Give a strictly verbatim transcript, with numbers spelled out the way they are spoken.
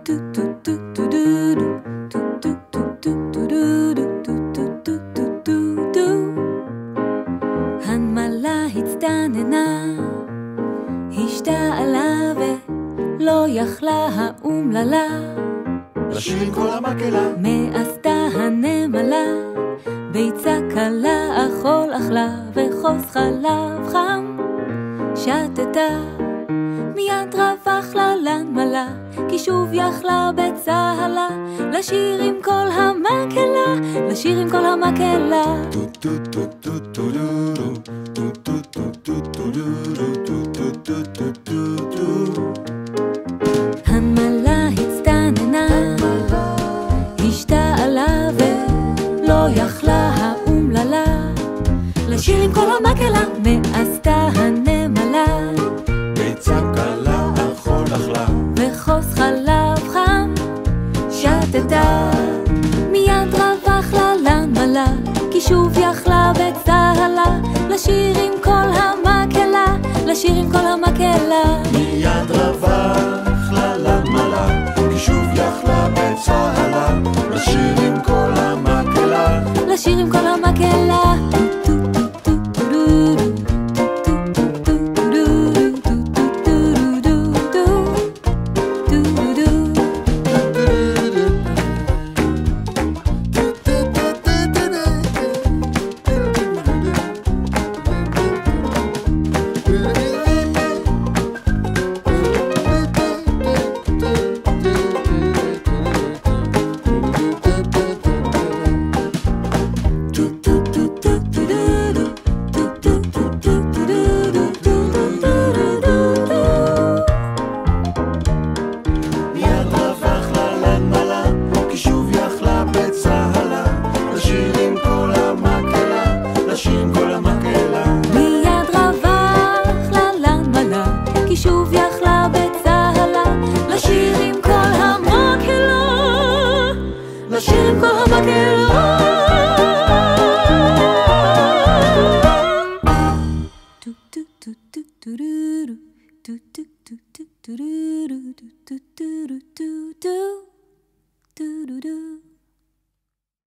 הנמלה הצטננה, השתעלה ולא יכלה האומללה לשיר עם כל המקהלה. מה עשתה הנמלה? ביצה קלה אכול אכלה וכוס חלב חם שתתה, מיד רווח לה לנמלה, כי שוב יכלה בצהלה לשיר עם כל המקהלה, לשיר עם כל המקהלה. הנמלה הצטננה, השתעלה ולא יכלה האומללה לשיר עם כל המקהלה. מה עשתה הנמלה? ביצה קלה אכול אכלה וכוס חלב חם שתתה, מיד רווח לה לנמלה, כי שוב יכלה בצהלה לשיר עם כל המקהלה, לשיר עם כל המקהלה. מיד רווח לה לנמלה, כי שוב יכלה בצהלה לשיר עם כל המקהלה, לשיר עם כל המקהלה. שוב יכלה בצהלה לשיר עם כל המקהלה, לשיר עם כל המקהלה. טו טו טו טו טו טו טו טו טו טו טו טו טו טו טו טו טו